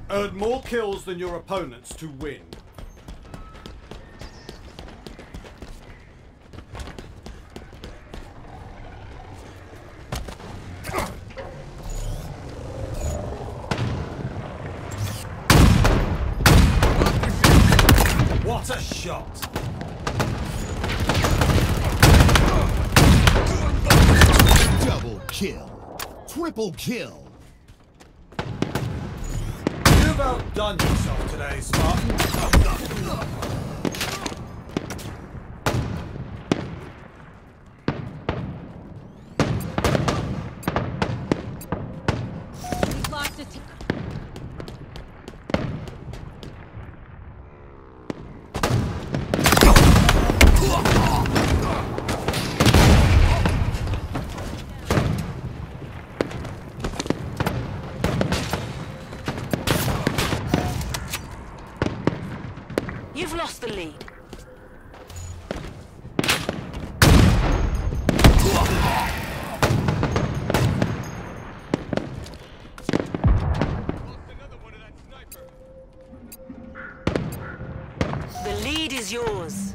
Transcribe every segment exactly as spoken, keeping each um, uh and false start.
Earn more kills than your opponents to win. What a shot! Double kill. Triple kill. You've outdone yourself today, Spartan. We've lost a team. You've lost the lead. The lead is yours.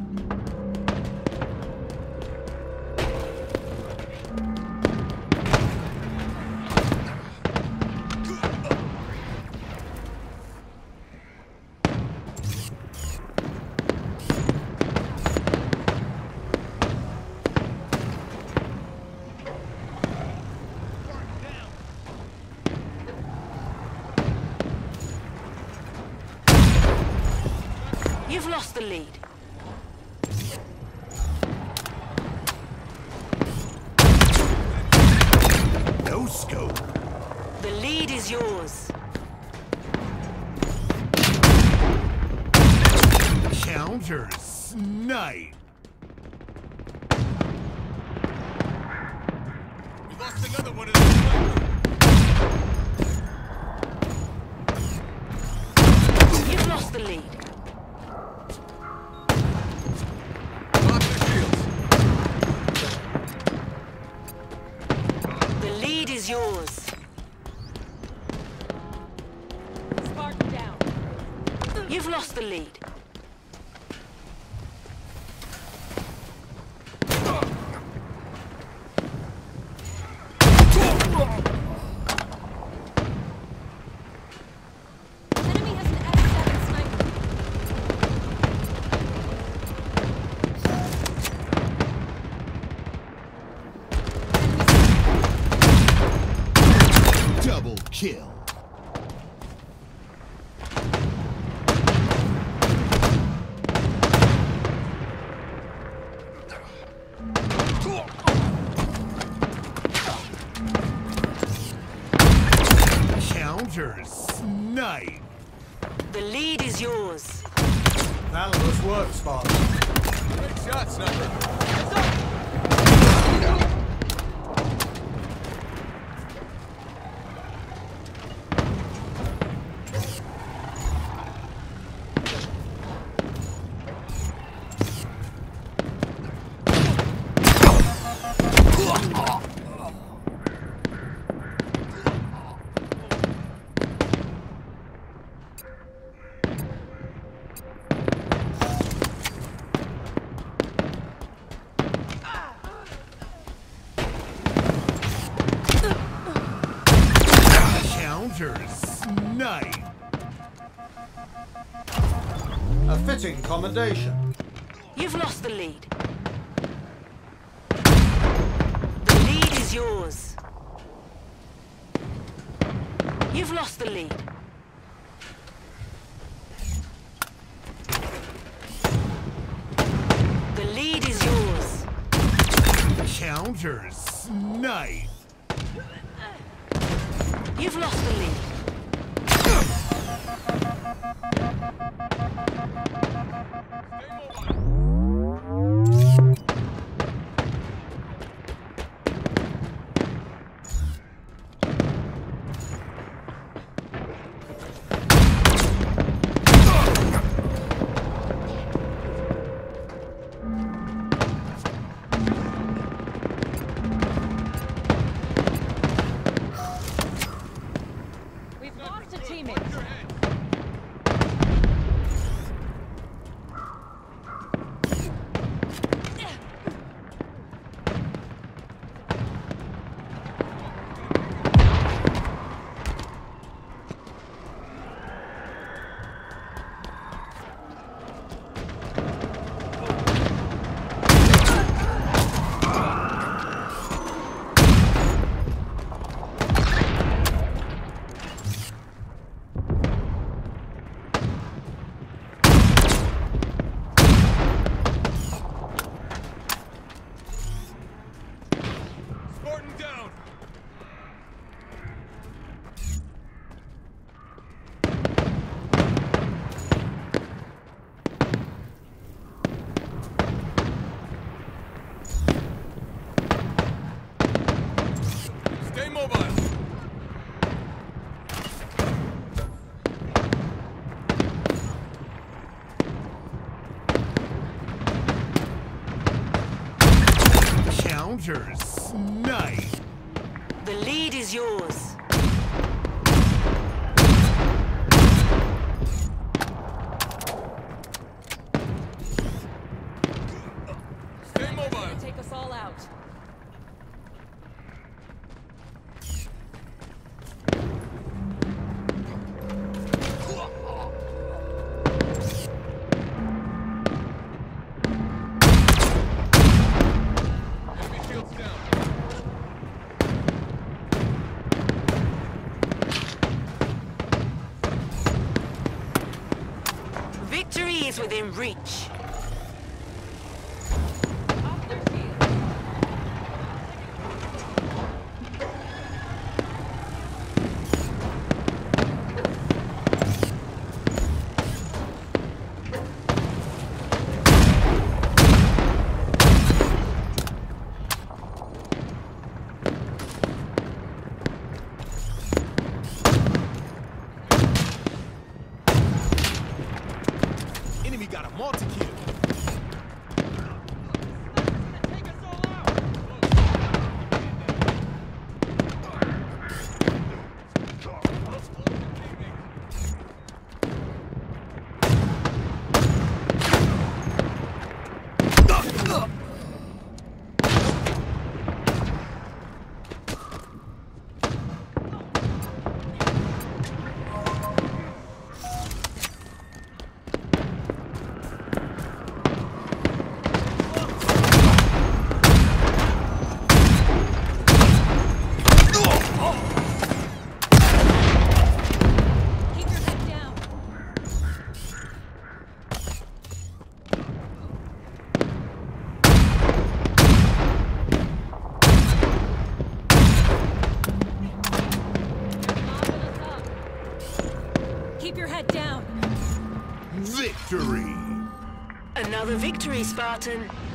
You've lost the lead. No scope. The lead is yours. Counter snipe. We lost another one of the snipers. You've lost the lead. Pop their shields. The lead is yours. Spartan down. You've lost the lead. Enemy has an F seven sniper. Double kill. Counter snipe. The lead is yours. Valorous work, Spartan. Great shot, sniper. Counter snipe. A fitting commendation. You've lost the lead. The lead is yours. You've lost the lead. The lead is yours. Counter snipe. You've lost the lead. We've lost a teammate. Counters. Snipe. The lead is yours. Stay mobile. Gonna take us all out. Enemy shields down. Victory is within reach. Off their shield. Enemy got a multi-kill. Keep your head down. They're mopping us up. Keep your head down. Victory. Another victory, Spartan.